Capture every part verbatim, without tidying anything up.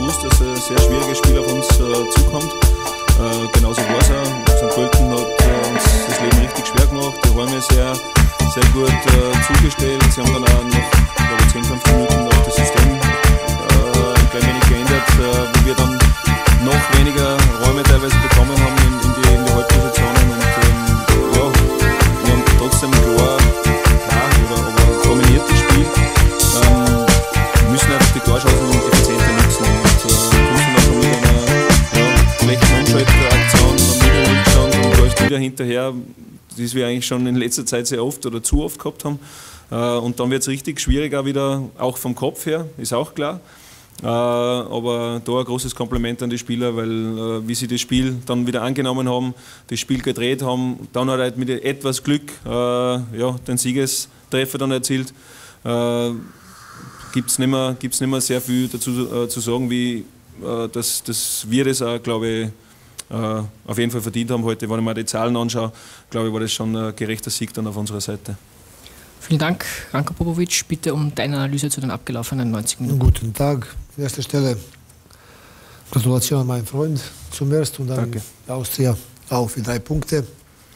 gewusst, dass ein sehr schwieriges Spiel auf uns äh, zukommt. Äh, genauso war es auch. Sankt Pölten hat äh, uns das Leben richtig schwer gemacht, die Räume sehr, sehr gut äh, zugestellt. Sie haben dann auch noch, glaube ich, zehn, fünfzehn Minuten noch das System äh, ein klein wenig geändert, äh, wo wir dann noch weniger Räume teilweise bekommen haben in, in, die, in die Halbpositionen. Und ähm, ja, wir haben trotzdem klar, klar oder, aber dominiertes Spiel. Ähm, wir müssen einfach die Torchancen effizienter nutzen. Und äh, müssen dann schon wieder eine ja, schlechte Umschaltaktion am Niederrückstand und da ist wieder hinterher, das wir eigentlich schon in letzter Zeit sehr oft oder zu oft gehabt haben. Äh, und dann wird es richtig schwierig auch wieder, auch vom Kopf her, ist auch klar. Äh, aber da ein großes Kompliment an die Spieler, weil äh, wie sie das Spiel dann wieder angenommen haben, das Spiel gedreht haben, dann halt mit etwas Glück äh, ja, den Siegestreffer dann erzielt. Äh, gibt es nicht mehr, gibt's nicht mehr sehr viel dazu äh, zu sagen, wie äh, dass, dass wir das auch, glaube ich, äh, auf jeden Fall verdient haben heute. Wenn ich mir die Zahlen anschaue, glaube ich, war das schon ein gerechter Sieg dann auf unserer Seite. Vielen Dank, Ranko Popovic. Bitte um deine Analyse zu den abgelaufenen neunzig Minuten. Guten Tag. An erster Stelle Gratulation an meinen Freund zum ersten und dann Danke. Austria auch für drei Punkte.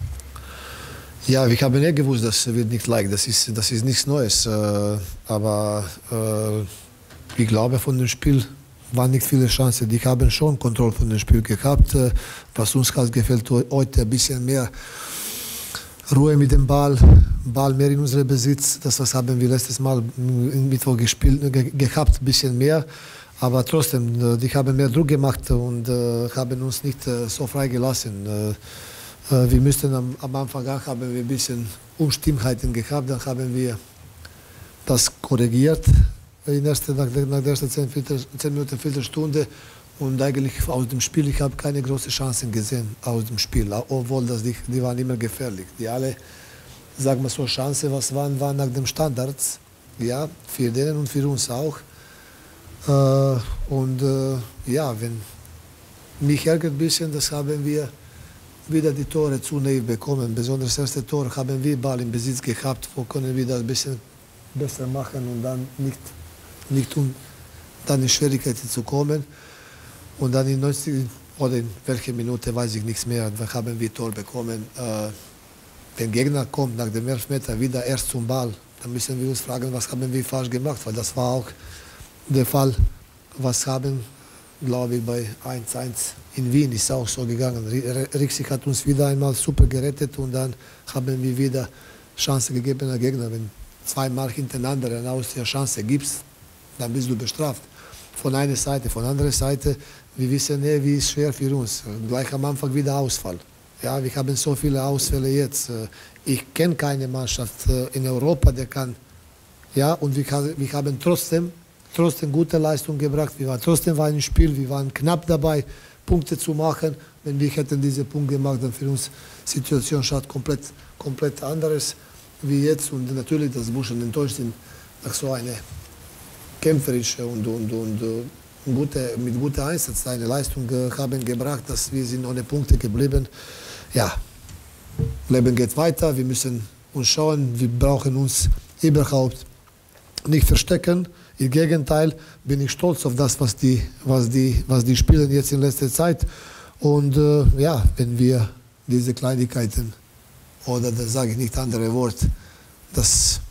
Ja, wir haben ja gewusst, das wird nicht leicht. Das ist, das ist nichts Neues. Äh, aber äh, ich glaube, von dem Spiel waren nicht viele Chancen. Die haben schon Kontrolle von dem Spiel gehabt. Äh, was uns halt gefällt heute ein bisschen mehr Ruhe mit dem Ball, Ball mehr in unserem Besitz. Das was haben wir letztes Mal im Mittwoch gespielt, ge gehabt, ein bisschen mehr. Aber trotzdem, die haben mehr Druck gemacht und äh, haben uns nicht äh, so frei gelassen. Äh, äh, wir müssten am, am Anfang auch haben wir ein bisschen Unstimmheiten gehabt. Dann haben wir das korrigiert in erste, nach, der, nach der ersten zehn, zehn Minuten, Viertelstunde. Und eigentlich aus dem Spiel, ich habe keine großen Chancen gesehen aus dem Spiel, obwohl das die, die waren immer gefährlich. Die alle, sagen wir so, Chancen, was waren, waren nach dem Standards, ja, für denen und für uns auch. Äh, und äh, ja, wenn mich ärgert ein bisschen, das haben wir wieder die Tore zu naiv bekommen. Besonders das erste Tor haben wir Ball im Besitz gehabt, wo können wir das ein bisschen besser machen und dann nicht, nicht um dann in Schwierigkeiten zu kommen. Und dann in neunzig oder in welcher Minute weiß ich nichts mehr, da haben wir Tor bekommen. Äh, wenn der Gegner kommt nach dem Elfmeter wieder erst zum Ball, dann müssen wir uns fragen, was haben wir falsch gemacht, weil das war auch der Fall, was haben, glaube ich, bei eins eins in Wien ist auch so gegangen. Rixik hat uns wieder einmal super gerettet und dann haben wir wieder Chance gegeben an Gegner. Wenn zweimal hintereinander eine Austria Chance gibst, dann bist du bestraft. Von einer Seite, von der anderen Seite, wir wissen nicht, wie es schwer für uns. Gleich am Anfang wieder Ausfall. Ja, wir haben so viele Ausfälle jetzt. Ich kenne keine Mannschaft in Europa, der kann. Ja, und wir, wir haben trotzdem, trotzdem gute Leistung gebracht. Wir waren trotzdem war ein Spiel, wir waren knapp dabei, Punkte zu machen. Wenn wir hätten diese Punkte gemacht, dann für uns die Situation schaut komplett, komplett anderes wie jetzt. Und natürlich, dass Burschen enttäuscht sind nach so einer kämpferische und, und, und, und gute, mit guter Einsatz eine Leistung äh, haben gebracht, dass wir sind ohne Punkte geblieben. Ja, Leben geht weiter, wir müssen uns schauen, wir brauchen uns überhaupt nicht verstecken. Im Gegenteil bin ich stolz auf das, was die, was die, was die spielen jetzt in letzter Zeit. Und äh, ja, wenn wir diese Kleinigkeiten, oder das sage ich nicht andere Wort, das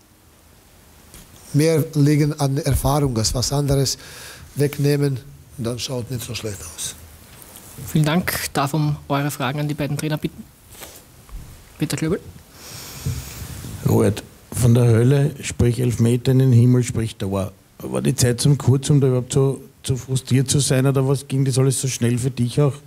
mehr liegen an Erfahrung als was anderes wegnehmen, dann schaut nicht so schlecht aus. Vielen Dank. Darf um eure Fragen an die beiden Trainer bitten? Peter Klöbel. Robert, von der Hölle, sprich Elfmeter in den Himmel, sprich Tor. War die Zeit zum kurz, um da überhaupt so, so frustriert zu sein, oder was ging das alles so schnell für dich auch?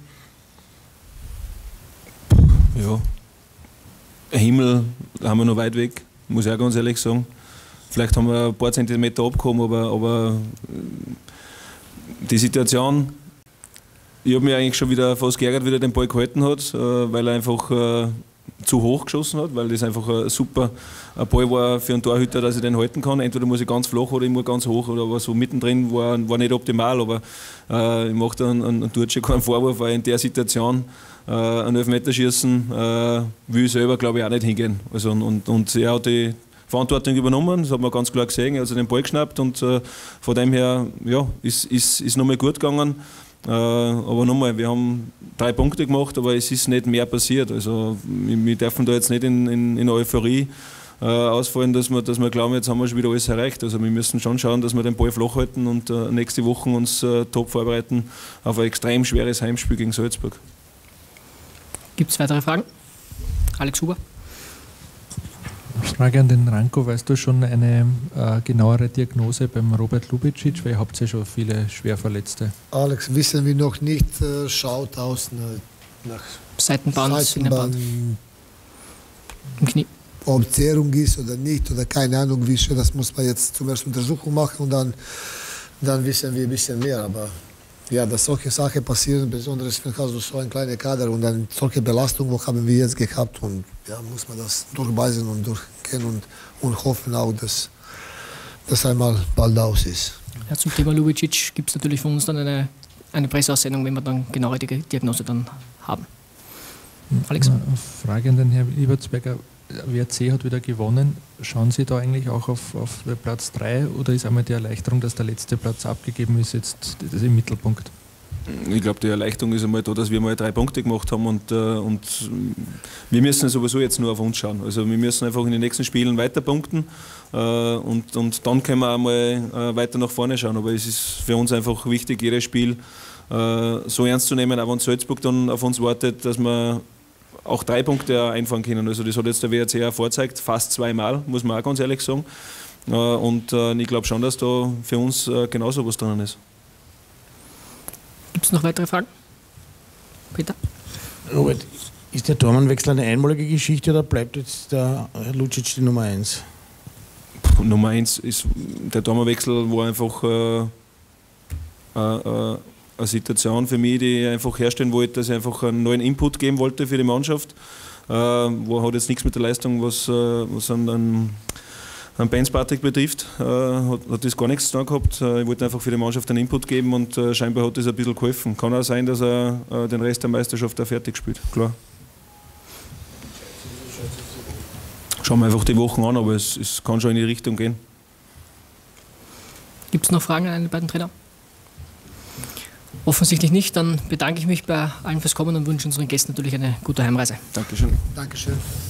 Ja, Himmel haben wir noch weit weg, muss ich auch ganz ehrlich sagen. Vielleicht haben wir ein paar Zentimeter abgekommen, aber, aber die Situation, ich habe mich eigentlich schon wieder fast geärgert, wie er den Ball gehalten hat, weil er einfach zu hoch geschossen hat, weil das einfach ein super ein Ball war für einen Torhüter, dass ich den halten kann. Entweder muss ich ganz flach oder ich muss ganz hoch, oder aber so mittendrin war, war nicht optimal, aber äh, ich mache da an, an Turci keinen Vorwurf, weil in der Situation äh, einen Elfmeterschießen äh, will ich selber, glaube ich, auch nicht hingehen. Also, und, und er hat die Verantwortung übernommen, das hat man ganz klar gesehen, er hat sich den Ball geschnappt und äh, von dem her ja, ist, ist, ist nochmal gut gegangen. Äh, aber nochmal, wir haben drei Punkte gemacht, aber es ist nicht mehr passiert. Also wir dürfen da jetzt nicht in, in, in Euphorie äh, ausfallen, dass wir, dass wir glauben, jetzt haben wir schon wieder alles erreicht. Also wir müssen schon schauen, dass wir den Ball flach halten und äh, nächste Woche uns äh, top vorbereiten auf ein extrem schweres Heimspiel gegen Salzburg. Gibt es weitere Fragen? Alex Huber. Frage an den Ranko, weißt du schon eine äh, genauere Diagnose beim Robert Lubicic, weil ihr habt ja schon viele Schwerverletzte. Alex, wissen wir noch nicht, äh, schaut aus nach, nach Seitenband, Seitenband, im Knie. ob Zehrung ist oder nicht oder keine Ahnung, wie schön, das muss man jetzt zum ersten Untersuchung machen und dann, dann wissen wir ein bisschen mehr. Aber ja, dass solche Sachen passieren, besonders wenn du so einen kleinen Kader und dann solche Belastung, wo haben wir jetzt gehabt und ja, muss man das durchbeißen und durchgehen und, und hoffen auch, dass das einmal bald aus ist. Ja, zum Thema Lubicic gibt es natürlich von uns dann eine, eine Presseaussendung, wenn wir dann genauere Diagnose dann haben. Alex? Eine Frage an den Herrn Ibertsberger. W R C hat wieder gewonnen. Schauen Sie da eigentlich auch auf, auf Platz drei oder ist einmal die Erleichterung, dass der letzte Platz abgegeben ist, jetzt das im Mittelpunkt? Ich glaube, die Erleichterung ist einmal da, dass wir mal drei Punkte gemacht haben und, äh, und wir müssen sowieso jetzt nur auf uns schauen. Also wir müssen einfach in den nächsten Spielen weiter punkten äh, und, und dann können wir einmal äh, weiter nach vorne schauen. Aber es ist für uns einfach wichtig, jedes Spiel äh, so ernst zu nehmen, auch wenn Salzburg dann auf uns wartet, dass wir auch drei Punkte einfahren können. Also das hat jetzt der W R C auch vorgezeigt, fast zweimal, muss man auch ganz ehrlich sagen. Und ich glaube schon, dass da für uns genauso was drin ist. Gibt es noch weitere Fragen? Peter? Robert, ist der Tormannwechsel eine einmalige Geschichte oder bleibt jetzt der Herr Lucic die Nummer eins? Puh, Nummer eins ist, der Tormannwechsel war einfach äh, äh, eine Situation für mich, die ich einfach herstellen wollte, dass ich einfach einen neuen Input geben wollte für die Mannschaft. Äh, wo hat jetzt nichts mit der Leistung, was, äh, was an, an, an Benz Patrick betrifft, äh, hat, hat das gar nichts zu tun gehabt. Äh, ich wollte einfach für die Mannschaft einen Input geben und äh, scheinbar hat das ein bisschen geholfen. Kann auch sein, dass er äh, den Rest der Meisterschaft auch fertig spielt, klar. Schauen wir einfach die Wochen an, aber es, es kann schon in die Richtung gehen. Gibt es noch Fragen an die beiden Trainer? Offensichtlich nicht, dann bedanke ich mich bei allen fürs Kommen und wünsche unseren Gästen natürlich eine gute Heimreise. Dankeschön. Dankeschön.